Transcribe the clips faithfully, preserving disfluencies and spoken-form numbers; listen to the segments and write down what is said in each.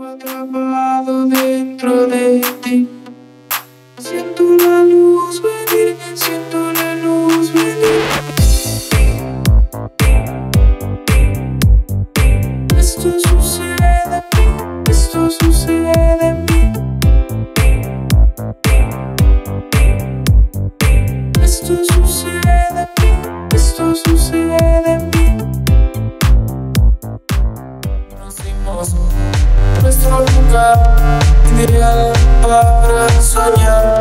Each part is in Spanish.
Atrapado dentro de ti. Siento la luz venir, siento la luz venir. Esto sucede en mí, esto sucede en mí. Esto sucede en mí, esto sucede en mí. Conocimos nuestro lugar ideal para soñar.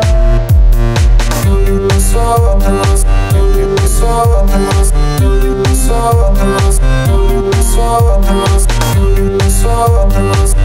Nosotros, nosotros, nosotros, nosotros, nosotros, nosotros.